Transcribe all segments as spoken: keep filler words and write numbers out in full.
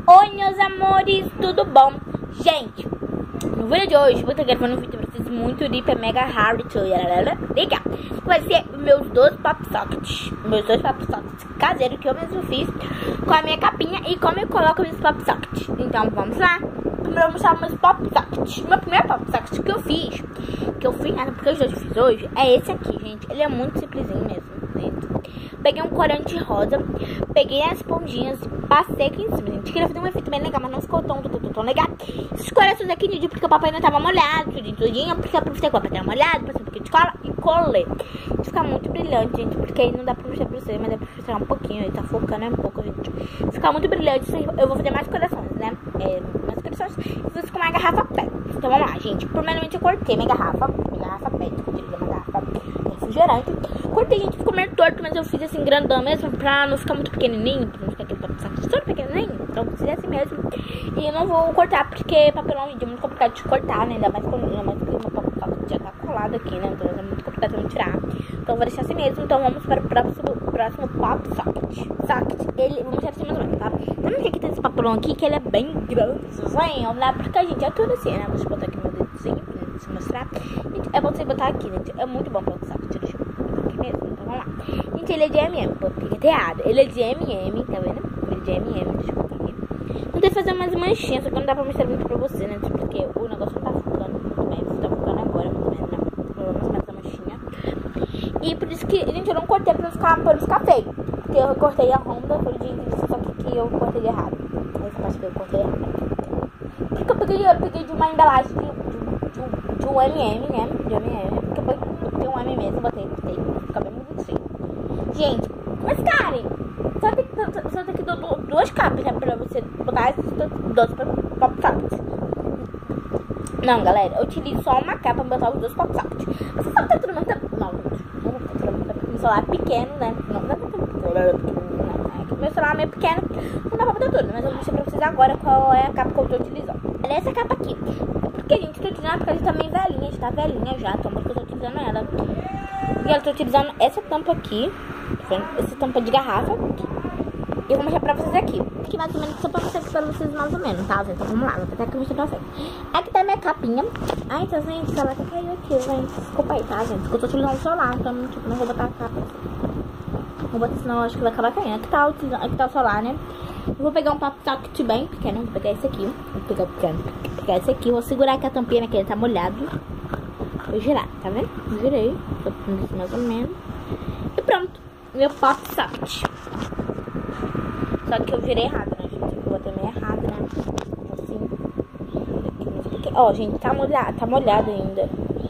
Oi, meus amores, tudo bom? Gente, no vídeo de hoje, vou estar gravando um vídeo pra vocês muito deep, mega hard, legal. Vai ser meus dois pop sockets, meus dois pop sockets caseiros que eu mesmo fiz, com a minha capinha e como eu coloco meus pop sockets. Então, vamos lá. Primeiro eu vou mostrar meus pop sockets. Meu primeiro pop socket que eu fiz, que eu fiz, porque os dois que eu fiz hoje, é esse aqui, gente. Ele é muito simplesinho mesmo, gente. Peguei um corante rosa, peguei as pontinhas, passei aqui em cima, gente. Queria fazer um efeito bem legal, mas não ficou tão, tão, tão, tão legal. Esses corações aqui, gente, porque o papai não tava molhado, tudinho, tudinho, porque eu aproveitei que o papai tava molhado, passei um pouquinho de cola e colei. Fica muito brilhante, gente, porque aí não dá pra mostrar pra vocês, mas dá pra mostrar um pouquinho, ele tá focando um pouco, gente. Fica muito brilhante, eu vou fazer mais corações, né? É, mais corações, e fiz com uma garrafa pet. Então vamos lá, gente. Primeiramente eu cortei minha garrafa, minha garrafa pet, eu utilizei uma garrafa refrigerante. Cortei, gente, ficou meio torto, mas eu fiz assim grandão mesmo, pra não ficar muito pequenininho, pra não ficar aquele papo saco todo pequenininho. Então eu fiz assim mesmo. E eu não vou cortar, porque papelão é muito complicado de cortar, né? Ainda mais quando ainda mais que o meu papo saco já tá colado aqui, né? Então é muito complicado de tirar. Então eu vou deixar assim mesmo. Então vamos para o próximo, próximo pop socket. Socket, ele, vamos deixar assim mais ou menos, tá? Lembra que aqui tem esse papelão aqui, que ele é bem grande, vamos lá, porque a gente é tudo assim, né? Deixa eu botar aqui meu dedozinho, pra você mostrar. Gente, é bom você botar aqui, gente. É muito bom pop socket, deixa eu botar aqui mesmo. Então vamos lá. Gente, ele é de M M, piqueteado. Ele é de M M, tá vendo? Ele é de M M, deixa eu botar aqui. Vou ter que fazer umas manchinhas, só que não dá pra mostrar muito pra você, né? Porque o negócio não tá focando muito bem. Você tá focando agora, mas não, não. Vamos mais a manchinha. E por isso que, gente, eu não cortei pra não ficar, pra não ficar feio. Porque eu cortei a Honda, foi de só que, que eu cortei de errado. Essa parte que eu cortei errado. Porque eu peguei, eu peguei de uma embalagem de, de, de, de um M M, né? De M M. Porque eu peguei um M M mesmo, botei, botei. Fica bem bonitinho. Gente, mas Karen, só tem, só, só tem que dar duas capas, né? Pra você botar esses dois pop sockets. Não, galera, eu utilizo só uma capa pra botar os dois pop sockets. Você sabe que tá tudo muito... Não, não, meu celular é pequeno, né? Não, não, não, não. Meu celular é meio pequeno, não dá pra botar tudo. Mas eu vou mostrar pra vocês agora qual é a capa que eu tô utilizando. Olha essa capa aqui. Porque, gente, eu tô utilizando porque ela tá meio velhinha, já tá velhinha já, então porque eu tô utilizando ela. E eu tô utilizando essa tampa aqui, essa tampa de garrafa. E eu vou mostrar pra vocês aqui. Aqui mais ou menos, só pra mostrar pra vocês mais ou menos, tá? Então vamos lá, vou até aqui mostrar pra vocês. Aqui tá a minha capinha. Ai, tá, gente, o celular tá caindo aqui, gente. Desculpa aí, tá, gente? Porque eu tô utilizando o celular, então, tipo, não vou botar a capa. Vou botar, senão eu acho que vai acabar caindo. Aqui tá, aqui tá o celular, né? Eu vou pegar um pop socket bem pequeno. Vou pegar esse aqui. Vou pegar o pequeno. Vou pegar esse aqui. Vou segurar aqui a tampinha, que ele tá molhado. Vou girar, tá vendo? Girei. Tô pondo isso mais ou menos. E pronto. Meu pop socket. Só que eu virei errado, né, gente? Eu botei meio errado, né? Assim. Ó, oh, gente, tá molhado, tá molhado ainda.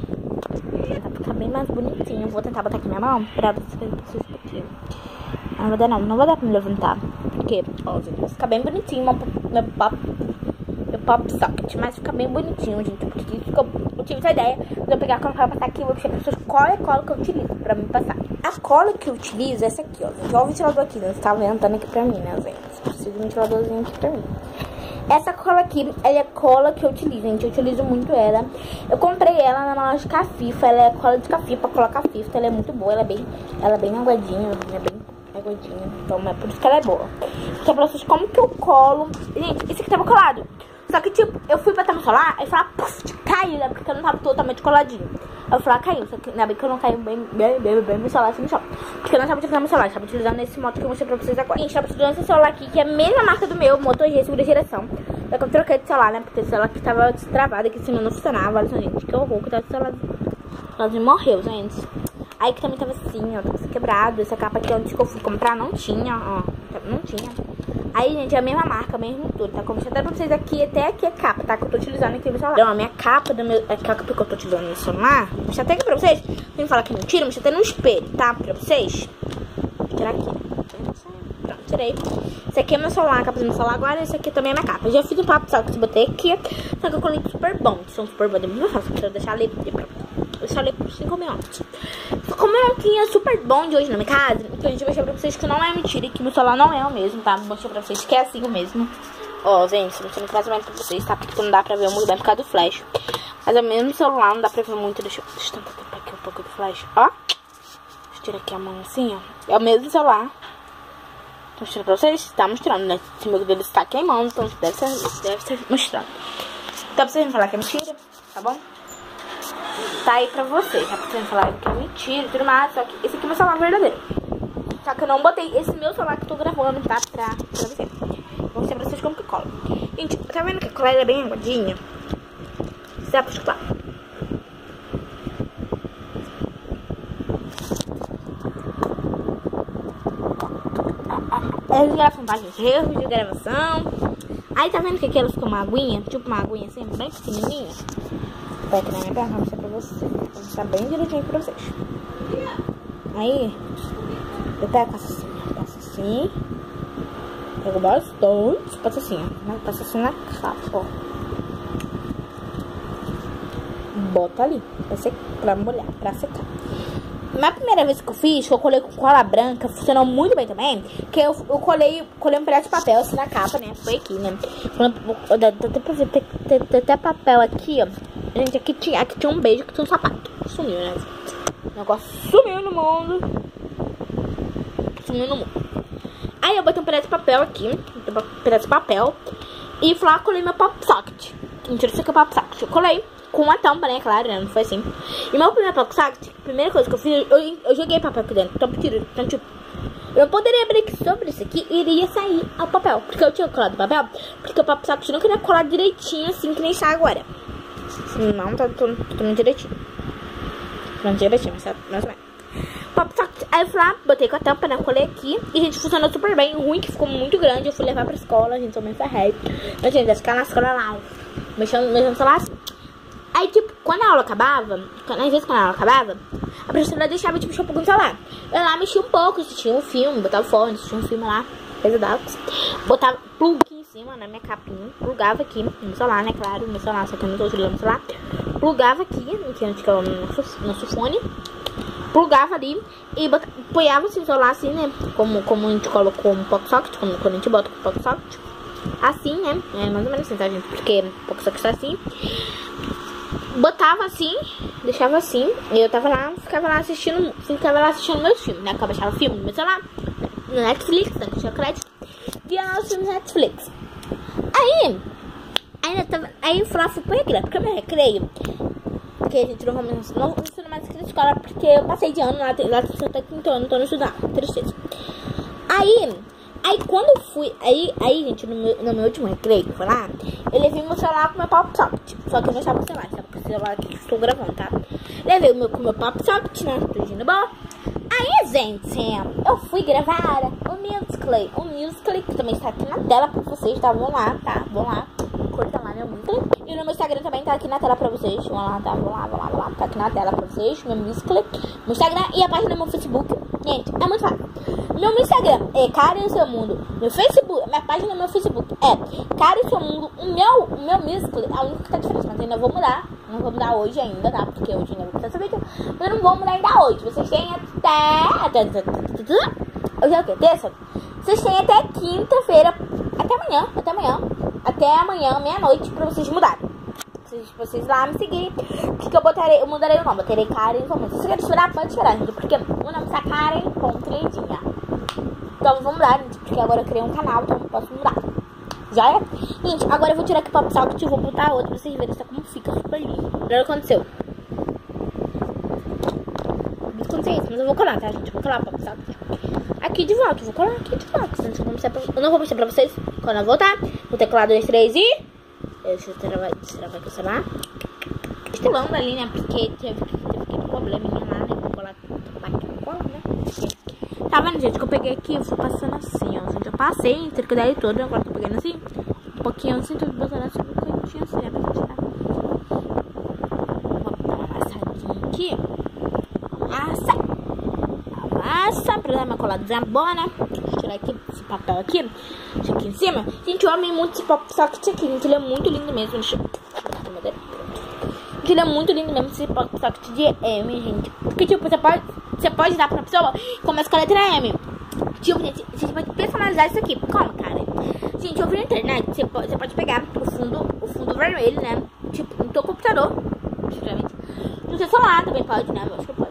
Vai ficar bem mais bonitinho. Eu vou tentar botar aqui minha mão pra vocês verem. Não vou dar não, não vou dar pra me levantar. Porque, ó, gente, vai ficar bem bonitinho meu, meu pop, meu pop socket. Mas fica bem bonitinho, gente. Porque ficou, eu tive essa ideia de eu pegar a cola pra passar aqui. Eu vou mostrar pra vocês qual é a cola que eu utilizo pra me passar. A cola que eu utilizo é essa aqui, ó, gente. Olha o ventilador aqui, né? Você tá ventando aqui pra mim, né, gente? Preciso de um ventiladorzinho aqui pra mim. Essa cola aqui, ela é a cola que eu utilizo, gente. Eu utilizo muito ela. Eu comprei ela na loja de cafifa. Ela é cola de cafifa, pra colar cafifa. Ela é muito boa, ela é bem, ela é bem aguadinha, é bem aguadinha. Então é por isso que ela é boa. Então pra vocês como que eu colo. Gente, esse aqui tava colado. Só que, tipo, eu fui botar no celular, aí falei, puf, caiu, né? Porque eu não tava totalmente coladinho. Aí eu falei, ah, caiu. Só que ainda bem que eu não caiu bem, bem, bem, bem no celular, assim, no chão. Porque eu não tava utilizando meu celular, eu tava utilizando esse moto que eu mostrei pra vocês agora. Gente, tava utilizando esse celular aqui, que é a mesma marca do meu, Moto G, segunda geração. Só que eu troquei de celular, né? Porque esse celular aqui tava destravado, aqui em cima não funcionava. Olha só, gente, que horror, que tava esse celular. O celularzinho morreu, gente. Aí que também tava assim, ó, tava quebrado. Essa capa aqui, onde que eu fui comprar, não tinha, ó. Não tinha. Aí, gente, é a mesma marca, mesmo tudo, tá? Como eu até pra vocês aqui, até aqui a capa, tá? Que eu tô utilizando aqui no celular. Então, a minha capa, do meu, a capa que eu tô utilizando no celular, deixa até aqui pra vocês. Tem que falar que mentira, deixa até no espelho, tá? Pra vocês. Vou tirar aqui. Pronto, tirei. Esse aqui é meu celular, a capa do meu celular agora. Esse aqui também é minha capa. Eu já fiz um papo, só que eu botei aqui. Só que eu colei super bom. São super bons, é muito fácil. Deixa eu deixar ali e pronto. Deixa ali por cinco minutos. Como é um clima super bom de hoje na minha casa, então a gente vai mostrar pra vocês que não é mentira e que meu celular não é o mesmo, tá? Vou mostrar pra vocês que é assim o mesmo. Ó, gente, tô mostrando mais ou menos pra vocês, tá? Porque não dá pra ver muito bem por causa do flash. Mas é o mesmo celular, não dá pra ver muito. Deixa eu, deixa eu tentar aqui um pouco do flash, ó. Deixa eu tirar aqui a mão assim, ó. É o mesmo celular. mostrando pra vocês? Tá mostrando, né? Esse meu dedo está queimando, então deve ser, deve ser mostrando. Tá pra vocês me falar que é mentira, tá bom? Tá aí pra vocês, tá pra vocês me falar que é mentira e tudo mais. Só que esse aqui é meu celular verdadeiro. Só que eu não botei esse meu celular que eu tô gravando, tá? Pra, pra vocês. Vou mostrar pra vocês como que cola. Gente, tá vendo que a cola é bem aguadinha? Você dá pra escutar. É gravação, tá, gente? Erros de gravação. Aí tá vendo que aqui ela ficou uma aguinha? Tipo uma aguinha assim, bem pequenininha. Vai aqui na minha perna, vou mostrar pra vocês. Vou mostrar bem direitinho pra vocês. Aí, eu pego assim, passo assim. Pego bastante, passo assim, ó. Passo assim na capa, ó. Bota ali, pra, secar, pra molhar, pra secar. Na primeira vez que eu fiz, que eu colei com cola branca, funcionou muito bem também. Que eu, eu colei, colei um pedaço de papel assim na capa, né? Foi aqui, né? Dá até pra ver, tem, tem, tem até papel aqui, ó. Gente, aqui tinha, aqui tinha um beijo, que tinha um sapato. Sumiu, né? O negócio sumiu no mundo. Sumiu no mundo. Aí eu botei um pedaço de papel aqui, um pedaço de papel. E fui lá, colei meu pop socket. Mentira, isso aqui é pop socket. Eu colei com uma tampa, né? Claro, né? Não foi assim. E meu primeiro pop socket, a primeira coisa que eu fiz, eu, eu joguei papel aqui dentro. Então, então, tipo, eu poderia abrir aqui sobre isso aqui e iria sair o papel. Porque eu tinha colado o papel. Porque o pop socket não queria colar direitinho, assim, que nem está agora. Não, tá tudo direitinho. Não direitinho, mas tá mais ou menos. Pop socket. Aí eu fui lá, botei com a tampa, né? Colei aqui. E, gente, funcionou super bem. O ruim que ficou muito grande. Eu fui levar pra escola, gente, eu me ferrei. Mas, gente, ia ficar na escola lá, mexendo, mexendo no celular assim. Aí, tipo, quando a aula acabava, quando, às vezes quando a aula acabava, a professora deixava, tipo, mexer um pouco no celular. Eu lá mexia um pouco, assistia um filme, botava fone, assistia um filme lá, coisa da botava plug aqui em cima, na minha capinha, plugava aqui no meu celular, né, claro, no meu celular, só que eu não tô utilizando o celular. Plugava aqui, que antes que eu no nosso fone, plugava ali e botava, apoiava assim, o celular assim, né, como, como a gente colocou um pop socket, como quando a gente bota com o pop socket, assim, né, é mais ou menos assim, tá, gente, porque o pop socket tá assim. Botava assim, deixava assim, e eu tava lá, ficava lá assistindo, ficava lá assistindo meus filmes, né? Porque eu baixava filme no meu celular, no Netflix, né? Que tinha crédito, via lá os filmes no Netflix. Aí, ainda tava, aí eu fui lá, fui pro recreio, porque o meu recreio, porque a gente não vamos, não ensino mais aqui na escola, porque eu passei de ano lá, lá até quinto ano, tô no estudar, tristeza. Aí, aí quando eu fui, aí, aí gente, no meu, no meu último recreio, que foi lá, eu levei meu celular com meu pop socket, só que eu não estava com o celular, estava com o celular que estou gravando, tá? Levei o meu com o meu pop socket, né, pedindo bom. Aí, gente, eu fui gravar o Musical.ly, o Musical.ly, que também está aqui na tela pra vocês, tá? Vão lá, tá? Vão lá, curtam lá meu Musical.ly. E no meu Instagram também tá aqui na tela pra vocês, vão lá, tá? Vão lá, vão lá, vão lá, tá aqui na tela pra vocês, meu Musical.ly, meu Instagram e a página do meu Facebook. Gente, é muito fácil. Meu Instagram é Karen Seu Mundo. Meu Facebook, minha página no meu Facebook é Karen Seu Mundo. O meu, o meu Musical.ly é a única que tá diferente, mas ainda vou mudar. Não vou mudar hoje ainda, tá? Porque hoje ainda vou precisar saber. Mas eu não vou mudar ainda hoje. Vocês têm até... até, até, até hoje é o quê? Terça? Vocês têm até quinta-feira. Até amanhã. Até amanhã. Até amanhã, meia-noite, pra vocês mudarem. Vocês, vocês lá me seguirem. Porque eu botarei... Eu mudarei o nome. Botarei Karen Seu Mundo. Se você quer esperar, pode esperar, gente. Porque o nome está Karen ponto Lindinha. Então eu vou mudar, gente. Porque agora eu criei um canal, então eu posso mudar. Já é? Gente, agora eu vou tirar aqui o pop socket e vou botar outro pra vocês verem só como fica super lindo. Olha o que aconteceu. Não aconteceu isso, mas eu vou colar, tá, gente? Eu vou colar o pop socket aqui de volta. Eu vou colar aqui de volta. Eu, vou pra... eu não vou mostrar pra vocês quando eu voltar. Vou teclar dois, três e... Deixa eu travar aqui o celular. Estou falando ali, né? Porque teve, teve aquele probleminha lá, né? Vou colar aqui no colo, né? Porque... Tá vendo, gente? Que eu peguei aqui e fui passando assim, ó. Gente, eu passei entre que daí todo, agora tô pegando assim. Um pouquinho assim, tô botando assim no cantinho assim, né? Pra tirar. Vou dar uma amassadinha aqui. Amassa. Amassa. Pra dar uma coladinha boa, né? Deixa eu tirar aqui esse papel aqui. Deixa aqui em cima. Gente, eu amei muito esse pop socket aqui. Gente, ele é muito lindo mesmo. Deixa eu... Gente, ele é muito lindo mesmo esse pop socket de M, gente. Porque, tipo, você pode... Você pode dar pra pessoa começa com a letra M. Tipo, gente, você pode personalizar isso aqui. Como, cara? Gente, eu vi na internet, você pode, você pode pegar o fundo, o fundo vermelho, né? Tipo, no teu computador, praticamente. No seu celular também pode, né? Eu acho que pode, sim.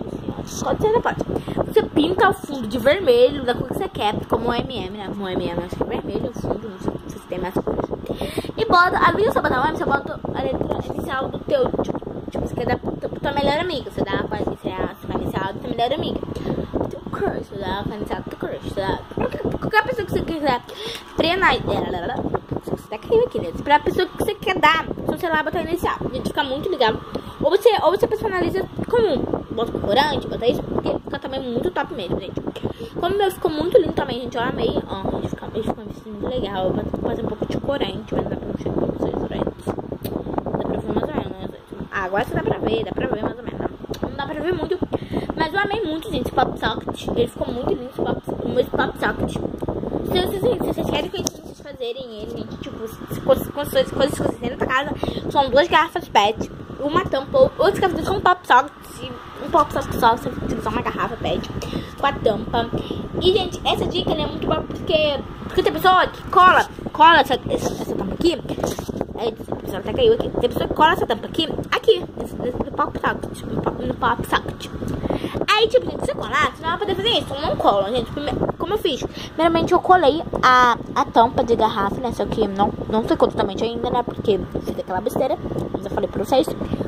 Quando você pode. Você pinta o fundo de vermelho da cor que você quer, como o M M, né? O M M acho que é vermelho o fundo, não sei se tem mais cores. E bota, além de você botar o M, você bota a letra inicial do teu, tipo, tipo você quer dar pro tua melhor amiga. Você dá a inicial do teu melhor amiga. Do teu crush, você dá a inicial do teu crush. Você dá qualquer pessoa que você quiser treinar. Você tá caindo aqui, né? Pra pessoa que você quer dar, então você lá botar inicial. A gente fica muito ligado. Ou você, ou você personaliza comum. Bota corante, bota isso, porque fica também muito top mesmo, gente. Como o meu ficou muito lindo também, gente. Eu amei. Ó, a gente fica, a gente fica muito legal. Eu vou fazer um pouco de corante, mas dá pra mexer com vocês corantes. Dá pra ver mais ou menos, né, gente? Ah, agora você dá pra ver, dá pra ver mais ou menos. Não dá pra ver muito, mas eu amei muito, gente, esse pop socket. Ele ficou muito lindo, esse pop, esse pop socket. Se vocês, se vocês querem conhecer vocês fazerem ele, gente, tipo, se coisas que vocês têm na tua casa, são duas garrafas pet, uma tampa, ou outras garrafas são um pop socket, um pop socket só, se você usar uma garrafa pet, com a tampa. E, gente, essa dica né, é muito boa, porque, porque tem pessoa que cola, cola essa, essa, essa tampa aqui, é, a pessoa até caiu aqui, tem pessoa que cola essa tampa aqui, aqui, nesse, nesse pop socket, no pop, no pop socket. Aí, tipo, gente, se você colar, você não vai poder fazer isso. Eu não colo, gente. Como eu fiz? Primeiramente, eu colei a, a tampa de garrafa, né? Só que não, não secou totalmente ainda, né? Porque fiz aquela besteira. Mas eu falei pra vocês.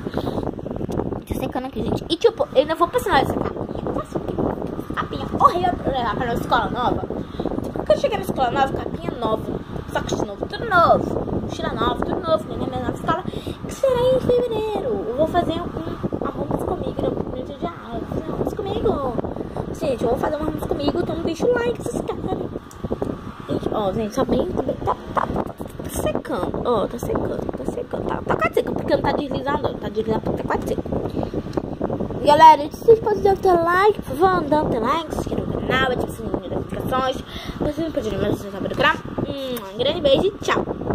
Tá secando aqui, gente. E, tipo, eu ainda vou passar essa capinha. Nossa, que capinha horrível pra levar pra nossa escola nova. Tipo, quando eu cheguei na escola nova, capinha nova. Saco novo, tudo novo. Mochila nova, tudo novo. Na minha nova escola. Que será em fevereiro. Eu vou fazer um arrumas comigo no primeiro dia de aula. Comigo. Gente, eu vou fazer uma música comigo. Então deixa o like, se inscreve. Gente, ó, gente, tá bem, tá bem, tá, tá, tá, tá secando. Ó, tá secando, tá secando. Tá, tá quase secando, porque não tá deslizando, não. Tá deslizando porque tá quase seco. Galera, se vocês podem dar o teu like, por favor, dá o teu like, se inscreva no canal, ative as notificações. Vocês não podem mais acessar o canal. Um grande beijo e tchau.